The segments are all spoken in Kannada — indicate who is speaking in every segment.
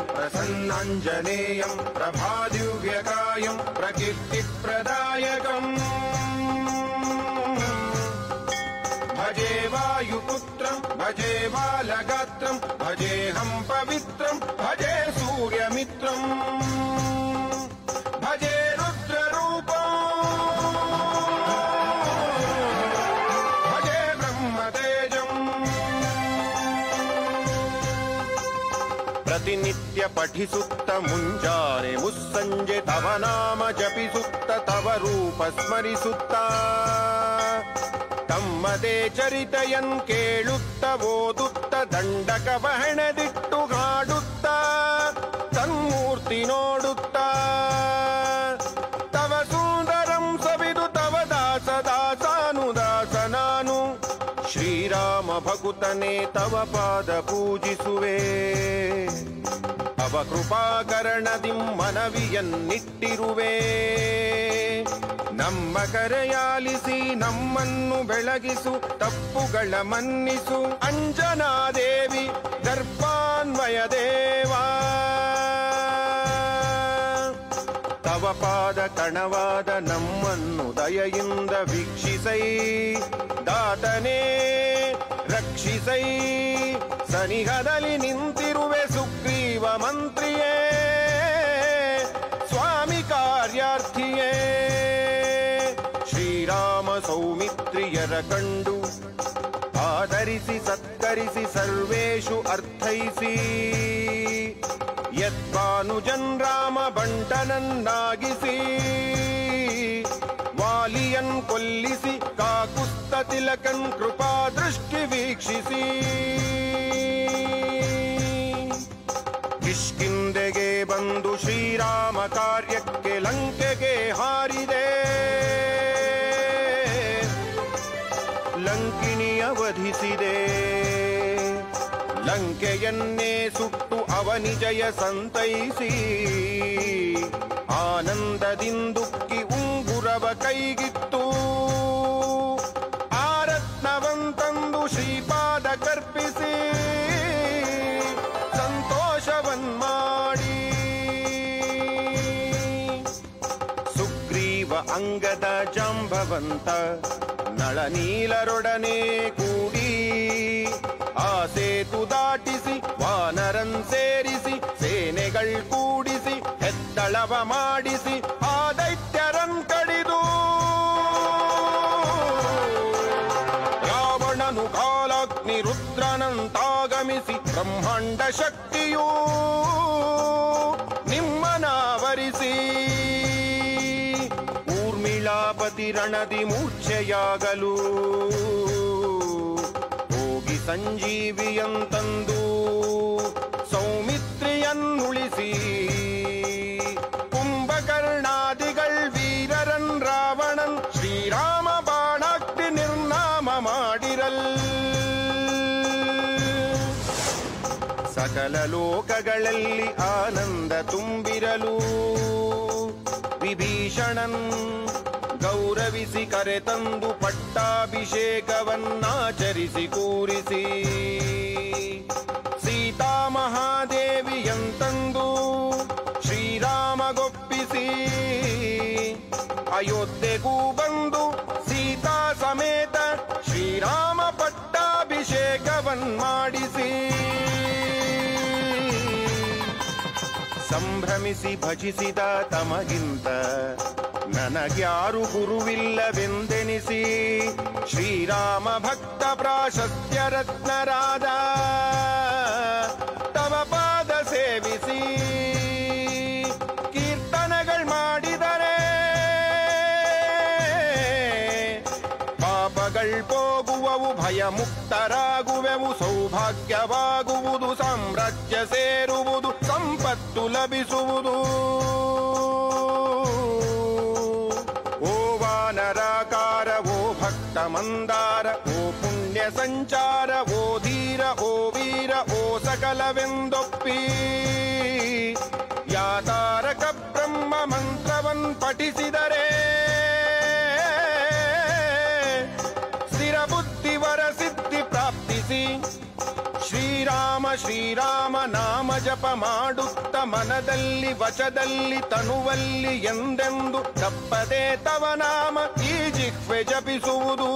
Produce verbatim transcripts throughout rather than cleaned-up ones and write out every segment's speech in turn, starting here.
Speaker 1: प्रसन्नाञ्जनेयं प्रभादिव्यकायं प्रकीर्तिप्रदायकम् भजे वायुपुत्रं भजे बालगात्रं भजेऽहं पवित्रं भजे सूर्यमित्रम् भजे रुद्ररूपम् भजे ब्रह्मतेजम् प्रतिनित्य पठिसुत्त मुञ्जाने मुस्संजे तव नाम जपिसुत्त तव रूप स्मरिसुत्त ತಮ್ಮದೇ ಚರಿತೆಯನ್ ಕೇಳುತ್ತ ಓದುತ್ತ ದಂಡಕ ಬಹಣದಿಟ್ಟು ಹಾಡುತ್ತ ತನ್ಮೂರ್ತಿ ನೋಡುತ್ತ ತವ ಸುಂದರಂ ಸವಿದು ತವ ದಾಸ ದಾಸಾನುದಾಸ ನಾನು ಶ್ರೀರಾಮ ಭಕುತನೇ ತವ ಪಾದ ಪೂಜಿಸುವೆ ಅವ ಕೃಪಾಕರಣದಿಂ ಮನವಿಯನ್ನಿಟ್ಟಿರುವೆ ನಮ್ಮ ಕರೆಯಾಲಿಸಿ ನಮ್ಮನ್ನು ಬೆಳಗಿಸು ತಪ್ಪುಗಳ ಮನ್ನಿಸು ಅಂಜನಾದೇವಿ ದರ್ಪಾನ್ವಯ ದೇವಾ ತವ ಪಾದ ಕಣವಾದ ನಮ್ಮನ್ನು ದಯೆಯಿಂದ ವೀಕ್ಷಿಸೈ ದಾತನೇ ರಕ್ಷಿಸೈ ಸನಿಹದಲ್ಲಿ ನಿಂತಿರುವೆ ಸುಗ್ರೀವ ಮಂತ್ರಿಯೇ ಸ್ವಾಮಿ ಕಾರ್ಯಾರ್ಥಿಯೇ ಶ್ರೀರಾಮ ಸೌಮಿತ್ರಿಯರ ಕಂಡು ಆದರಿಸಿ ಸತ್ಕರಿಸಿ ಸರ್ವೇಷು ಅರ್ಥೈಸಿ ಯದ್ಭಾನುಜನ್ ರಾಮ ಬಂಟನನ್ನಾಗಿಸಿ ವಾಲಿಯನ್ ಕೊಲ್ಲಿಸಿ ಕಾಕುಸ್ತ ತಿಲಕನ್ ಕೃಪಾ ದೃಷ್ಟಿ ವೀಕ್ಷಿಸಿ ಕಿಷ್ಕಿಂಧೆಗೆ ಬಂದು ಶ್ರೀರಾಮ ಕಾರ್ಯಕ್ಕೆ ಲಂಕೆಗೆ ಹಾರಿದೆ ಲಂಕಿಣಿಯ ವಧಿಸಿದೆ ಲಂಕೆಯನ್ನೇ ಸುಟ್ಟು ಅವನಿಜಯ ಸಂತೈಸಿ ಆನಂದದಿಂದುಕ್ಕಿ ಉಂಗುರವ ಕೈಗಿತ್ತು ಆ ರತ್ನವಂತಂದು ಶ್ರೀಪಾದ ಕರ್ಪಿಸಿ ಸಂತೋಷವನ್ ಮಾಡಿ ಸುಗ್ರೀವ ಅಂಗದ ಜಾಂಬವಂತ ನಳನೀಲರೊಡನೆ ಕೂಡಿ ಆ ಸೇತು ದಾಟಿಸಿ ವಾನರನ್ ಸೇರಿಸಿ ಸೇನೆಗಳ್ ಕೂಡಿಸಿ ಹೆತ್ತಳವ ಮಾಡಿಸಿ ಆ ದೈತ್ಯರನ್ ಕಡಿದು ರಾವಣನು ಕಾಲಾಗ್ನಿ ರುದ್ರನಂತಾಗಮಿಸಿ ಬ್ರಹ್ಮಾಂಡ ಶಕ್ತಿಯೂ ನಿಮ್ಮನಾವರಿಸಿ ಊರ್ಮಿಳಾಪತಿ ರಣದಿ ಮೂರ್ಛೆಯಾಗಲು ಹೋಗಿ ಸಂಜೀವಿಯಂತಂದು ಸೌಮಿತ್ರಿಯನ್ನುಳಿಸಿ ಕುಂಭಕರ್ಣಾದಿಗಳ್ ವೀರರನ್ ರಾವಣನ್ ಶ್ರೀರಾಮ ಬಾಣಾಗ್ನಿ ನಿರ್ನಾಮ ಮಾಡಿರಲ್ ಸಕಲ ಲೋಕಗಳಲ್ಲಿ ಆನಂದ ತುಂಬಿರಲು ವಿಭೀಷಣನ್ ಗೌರವಿಸಿ ಕರೆತಂದು ಪಟ್ಟಾಭಿಷೇಕವನ್ನಾಚರಿಸಿ ಕೂರಿಸಿ ಸೀತಾ ಮಹಾದೇವಿಯಂತಂದು ಶ್ರೀರಾಮಗೊಪ್ಪಿಸಿ ಅಯೋಧ್ಯೆಗೂ ಬಂದು ಸೀತಾ ಸಮೇತ ಶ್ರೀರಾಮ ಪಟ್ಟಾಭಿಷೇಕವನ್ ಮಾಡಿಸಿ ಸಂಭ್ರಮಿಸಿ ಭಜಿಸಿದ ತಮಗಿಂತ ನನಗ್ಯಾರು ಗುರುವಿಲ್ಲವೆಂದೆನಿಸಿ ಶ್ರೀರಾಮ ಭಕ್ತ ಪ್ರಾಶಸ್ತ್ಯ ರತ್ನರಾದ ತವ ಪಾದ ಸೇವಿಸಿ ಕೀರ್ತನಗಳು ಮಾಡಿದರೆ ಪಾಪಗಳು ಹೋಗುವವು ಭಯ ಮುಕ್ತರಾಗುವೆವು ಸೌಭಾಗ್ಯವಾಗುವುದು ಸಾಮ್ರಾಜ್ಯ ಸೇರುವುದು ಸಂಪತ್ತು ಲಭಿಸುವುದು ಓ ವಾನರಾಕಾರ ಓ ಭಕ್ತ ಮಂದಾರ ಓ ಪುಣ್ಯ ಸಂಚಾರ ಓ ಧೀರ ಓ ವೀರ ಓ ಸಕಲವೆಂದೊಪ್ಪಿ ಯಾತಾರಕ ಬ್ರಹ್ಮ ಮಂತ್ರವನ್ ಪಠಿಸಿದರೆ ಸ್ಥಿರ ಬುದ್ಧಿವರ ಸಿದ್ಧಿ ಪ್ರಾಪ್ತಿಸಿ ಶ್ರೀರಾಮ ಶ್ರೀರಾಮ ನಾಮ ಜಪ ಮಾಡುತ್ತ ಮನದಲ್ಲಿ ವಚದಲ್ಲಿ ತನುವಲ್ಲಿ ಎಂದೆಂದು ತಪ್ಪದೆ ತವ ನಾಮ ಈ ಜಿಹ್ವೆ ಜಪಿಸುವುದು.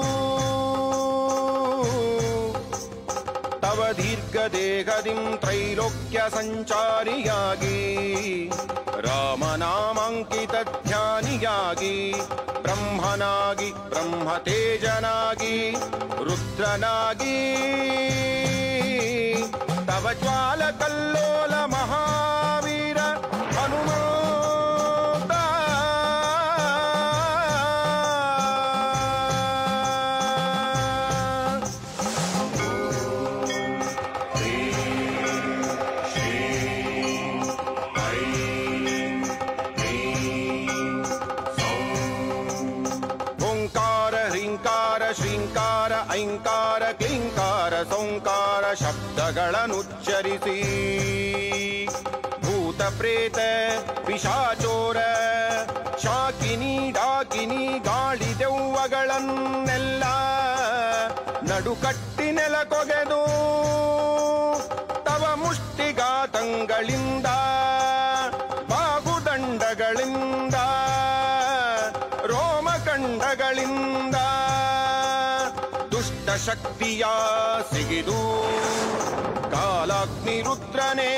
Speaker 1: ತವ ದೀರ್ಘ ದೇಹದಿಂ ತ್ರೈಲೋಕ್ಯ ಸಂಚಾರಿಯಾಗಿ ರಾಮನಾಮಾಂಕಿತ ಧ್ಯಾನಿಯಾಗಿ ಬ್ರಹ್ಮನಾಗಿ ಬ್ರಹ್ಮತೇಜನಾಗಿ ರುದ್ರನಾಗಿ ತವ ಜ್ವಾಲ ಕಲ್ಲೋಲ ಮಹಾವೀರ ಹನುಮಂತ ಓಂಕಾರ ಹ್ರೀಂಕಾರ ಶ್ರೀಂಕಾರ ಐಂಕಾರ ಕ್ಲೀಂಕಾರ ಸೌಂಕಾರ ಶಬ್ದಗಳನ್ನುಚ್ಚರಿಸಿ ಭೂತ ಪ್ರೇತ ಪಿಶಾಚೋರ ಶಾಕಿನಿ ಡಾಕಿನಿ ಗಾಳಿ ದೆವ್ವಗಳನ್ನೆಲ್ಲ ನಡುಕಟ್ಟಿ ನೆಲಕೊಗೆದು ತವ ಮುಷ್ಟಿಘಾತಂಗಳಿಂದ ಬಾಹುದಂಡಗಳಿಂದ ರೋಮಖಂಡಗಳಿಂದ ದುಷ್ಟ ಶಕ್ತಿಯ ಸಿಗಿದು ಕಾಲಾಗ್ನಿ ರುದ್ರನೇ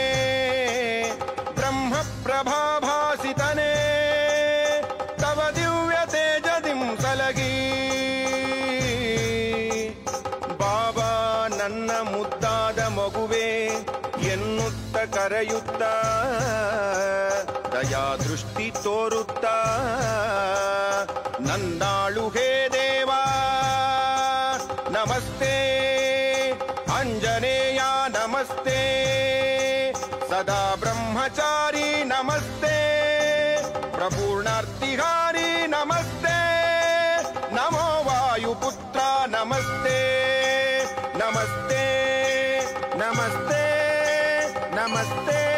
Speaker 1: ಬ್ರಹ್ಮ ಪ್ರಭಾಭಾಸಿತನೇ ತವ ದಿವ್ಯ ತೇಜದಿಂ ಸಲಗಿ ಬಾಬಾ ನನ್ನ ಮುದ್ದಾದ ಮಗುವೆ ಎನ್ನುತ್ತ ಕರೆಯುತ್ತ ದಯಾ ದೃಷ್ಟಿ ತೋರುತ್ತ ನನ್ನಾಳು ಹೇ ದೇವಾ ನಮಸ್ತೆ ಅಂಜನೇಯ ನಮಸ್ತೆ ಸದಾ ಬ್ರಹ್ಮಚಾರಿ ನಮಸ್ತೆ ಪ್ರಪೂರ್ಣಾರ್ತಿಹಾರಿ ನಮಸ್ತೆ ನಮೋ ವಾಯುಪುತ್ರ ನಮಸ್ತೆ ನಮಸ್ತೆ ನಮಸ್ತೆ ನಮಸ್ತೆ